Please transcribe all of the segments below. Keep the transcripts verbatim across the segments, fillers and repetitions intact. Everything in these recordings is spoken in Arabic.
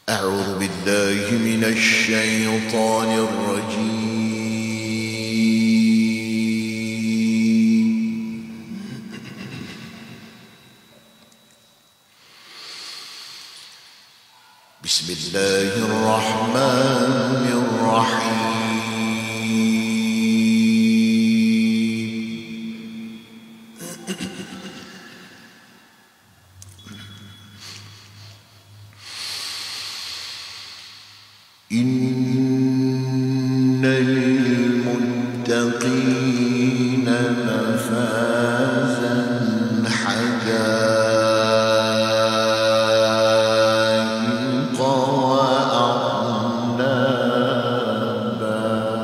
أعوذ بالله من الشيطان الرجيم. بسم الله الرحمن الرحيم. إن للمتقين مفازا حدائق وأعنابا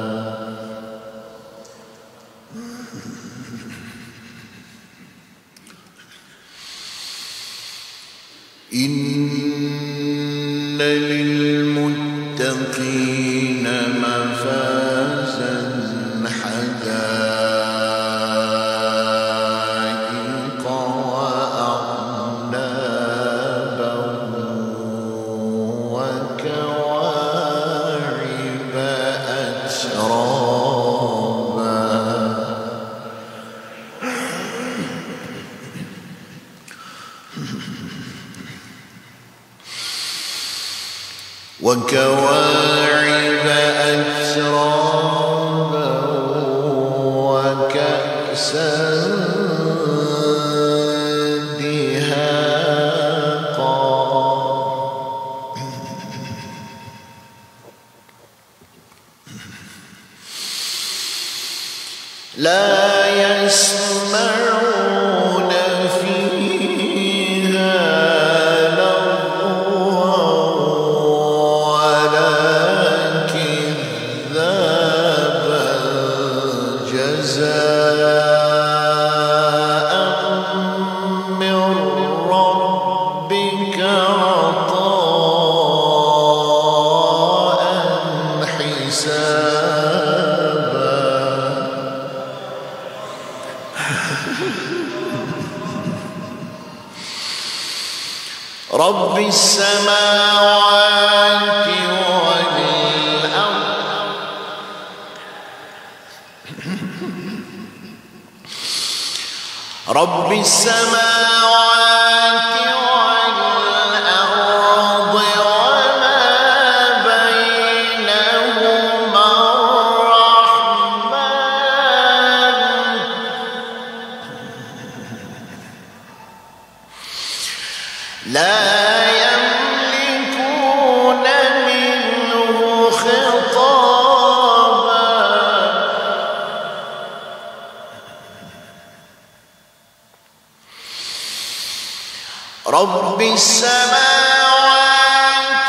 إن للمتقين مفازا حدائق وأعنابا وكواعب أترابا وكواعب أترابا وكأسا دهاقا لا يسمعون فيها جزاء من ربك عطاء حسابا رب السماوات والأرض رب السماوات والأرض وما بينهما الرحمن لا يملكون منه خطابا رب السماوات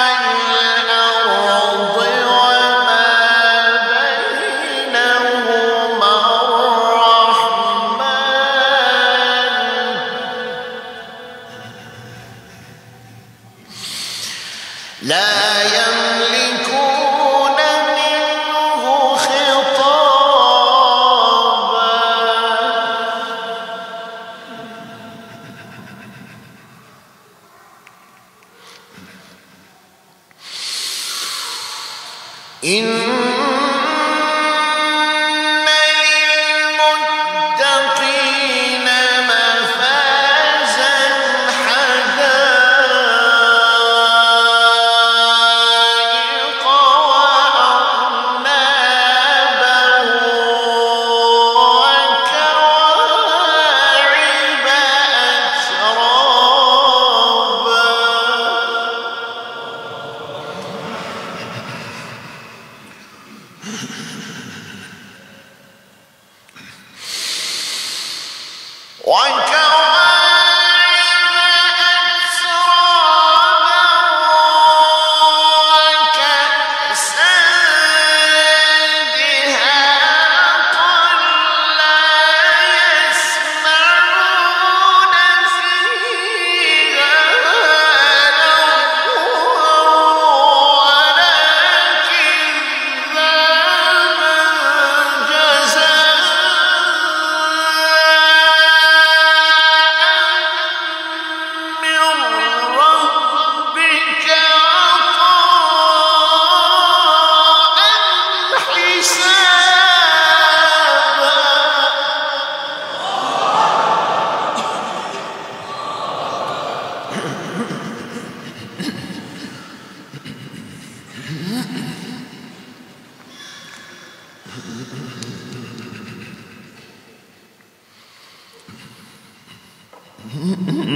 والأرض وما بينهما الرحمن لا يملكون منه خطابا إن للمتقين مفازا حدائق وأعنابا وكواعب أترابا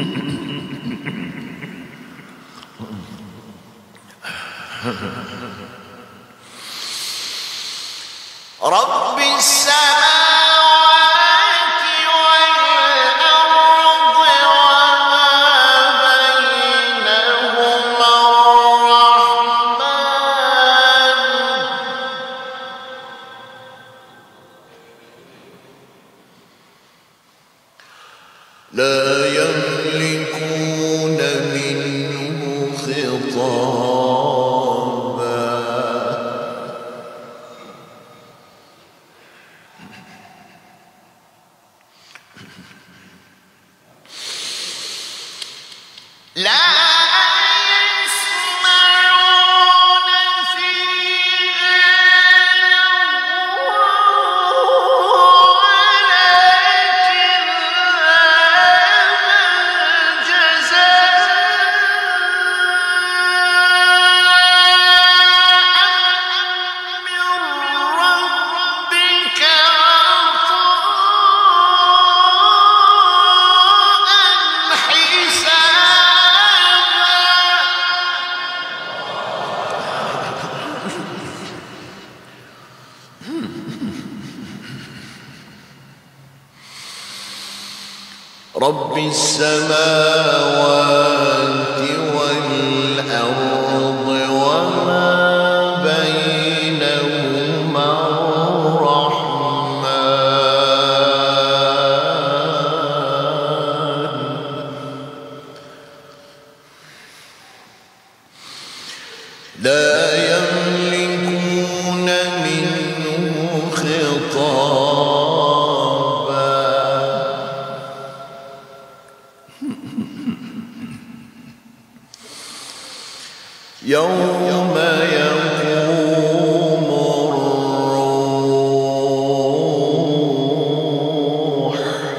رب السماوات والأرض وما بينهما الرحمن لا يملكون منه خطابا لا يسمعون فيها ولكن جزاء من ربك عطاء رب السماوات والأرض وما بينهما الرحمن لا يملكون منه خطابا يوم يقوم الروح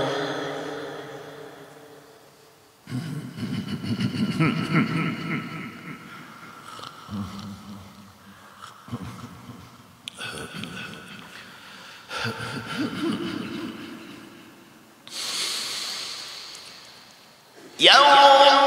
يوم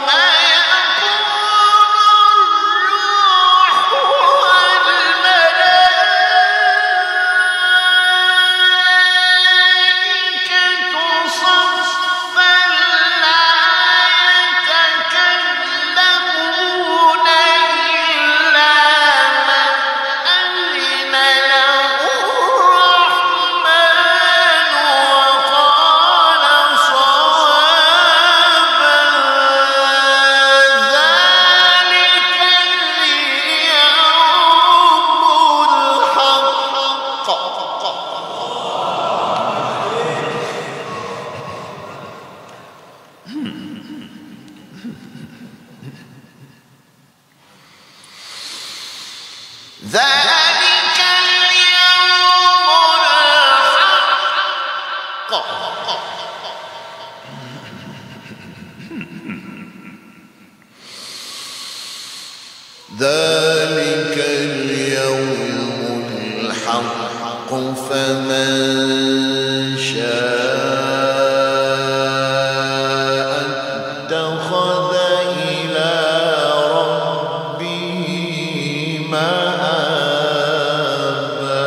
ذلك اليوم الحق ذلك اليوم الحق فمن شاء اتخذ إلى ربه مآبا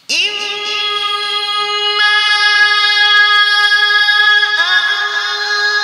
إنا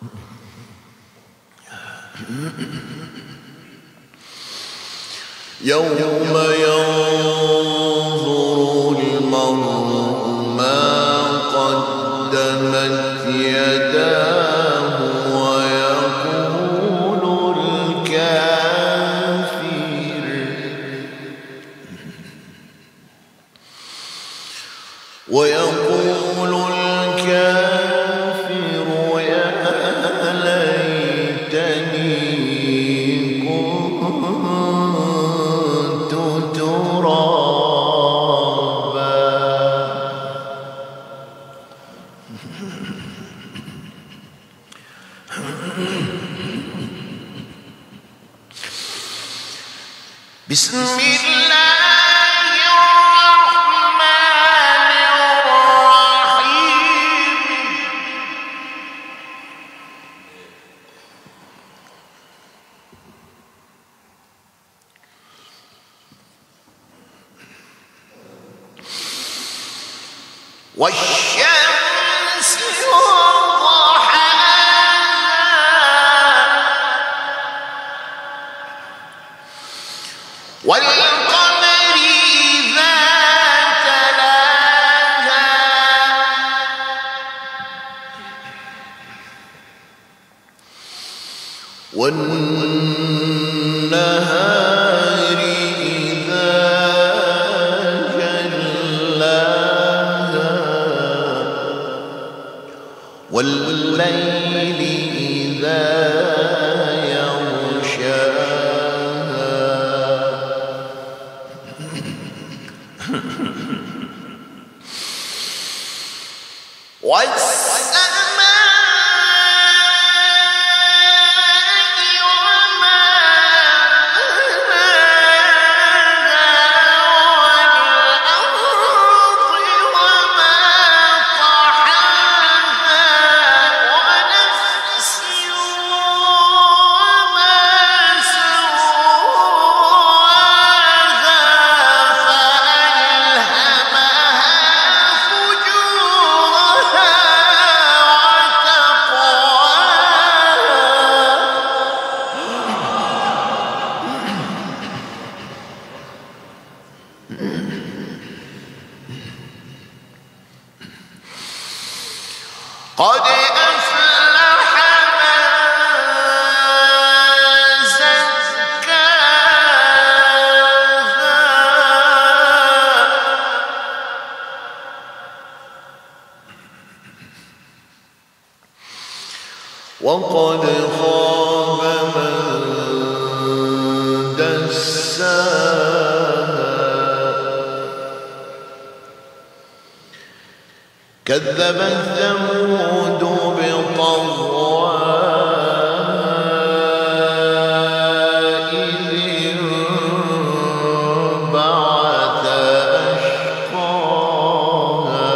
يوم ينظر المرء ما قدمت يداه ويقول الكافر ويقول الكافر يا ليتني كنت ترابا. بسم الله الرحمن الرحيم. والشمس وضحاها والقمر إذا تلاها والنهار إذا جلاها والليل إذا يغشاها والسماء وما بناها والأرض وما طحاها ونفس وما سواها فألهمها فجورها قد أفلح من زكاها وقد خاب من دساها كذبت ثمود بطغواها إذ انبعث أشقاها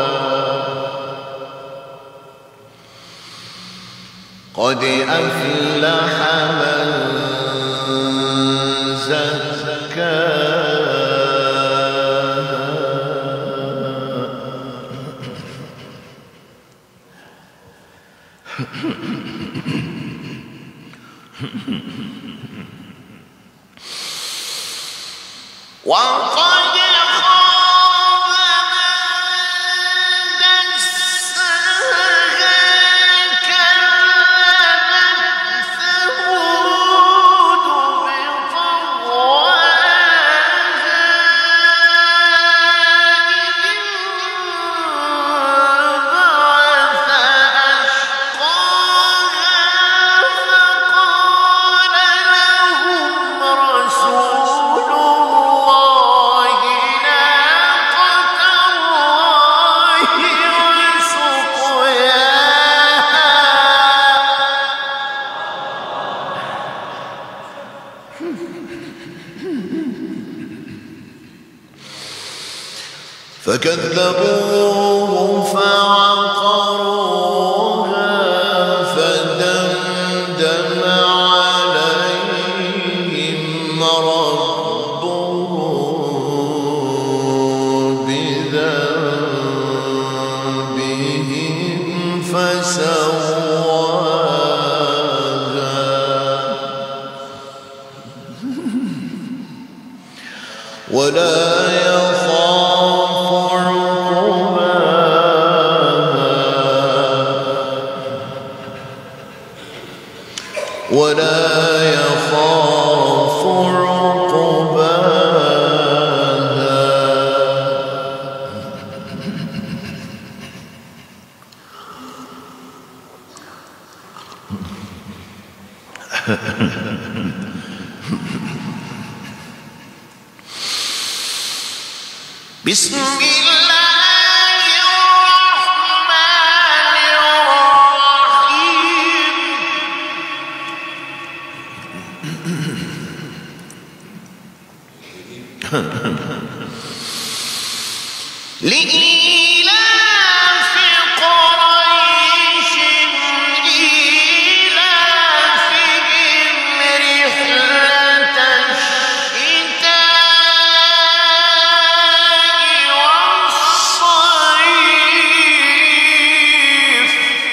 قد أفلح من زكاها وقد خاب من دساها كذبت ثمود بطغواها إذ انبعث أشقاها فقال لهم رسول الله ناقة الله وسقياها فكذبوه فعقروها فدمدم عليهم ربهم بذنبهم فسواها ولا يخاف عقباها بسم الله لإيلاف قريش إيلافهم رحلة الشتاء والصيف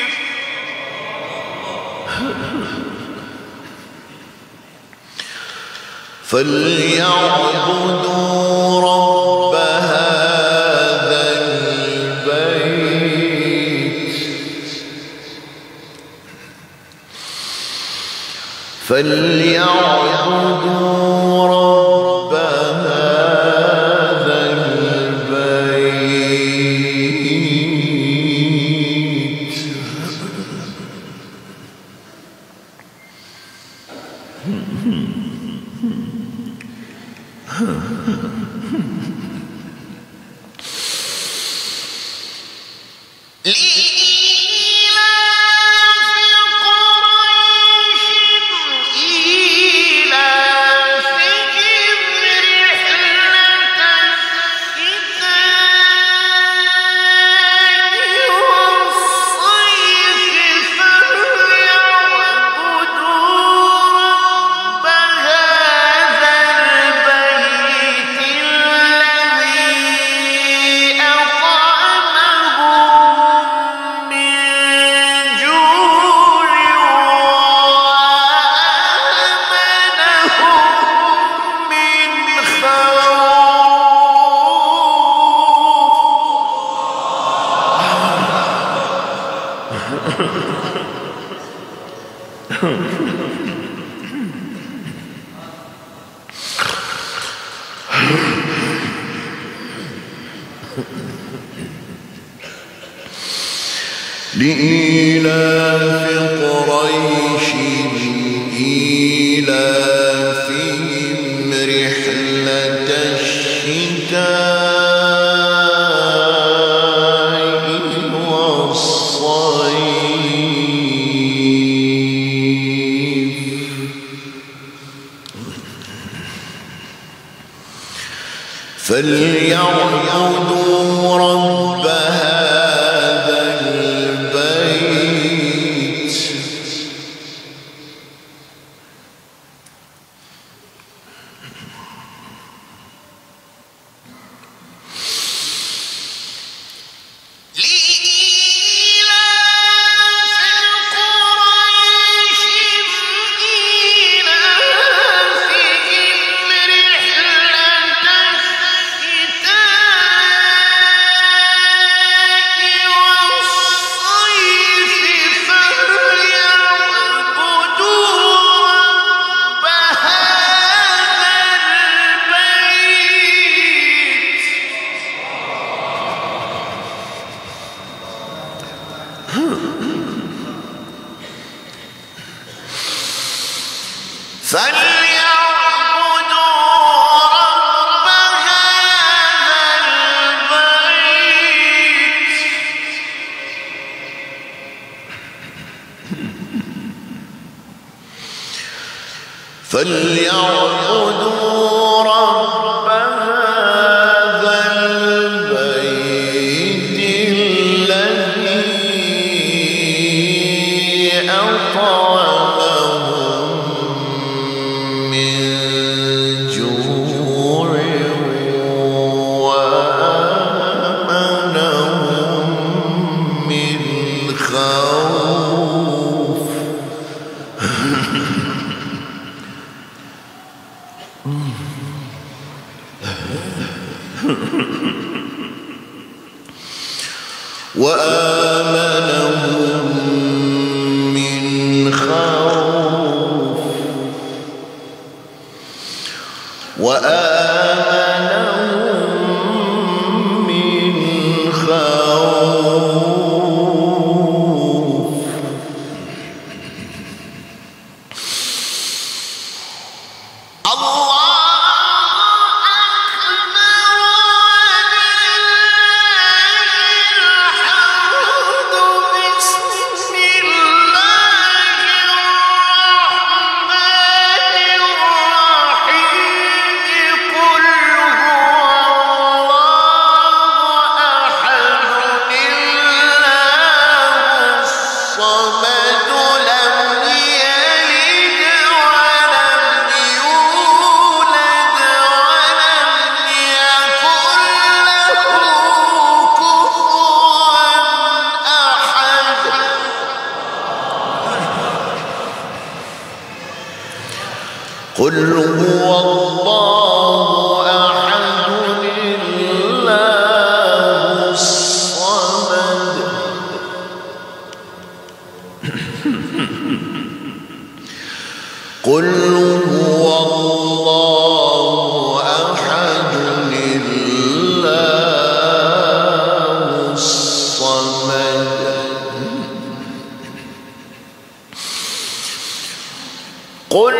فليعبدوا رب هذا البيت فليعبدوا رب هذا البيت لإيلاف قريش إيلافهم رحلة الشتاء والصيف فليعبدوا رب هذا البيت فليعبدوا رب هذا البيت الذي أطعمهم من جوع وآمنهم من خوف وآمنهم من خوف قل هو الله أحد الله الصمد قل هو الله أحد الله الصمد قل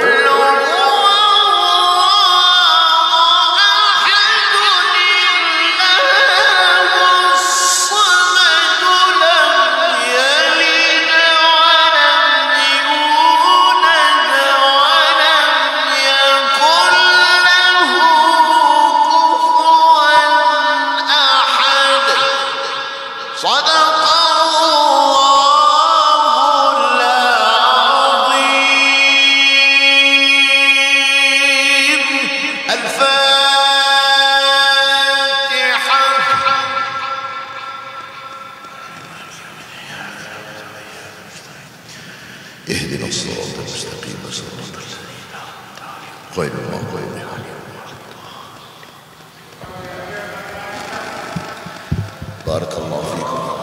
اهدنا الصراط المستقيم صراط الذين غير المغضوب عليهم. بارك الله فيكم.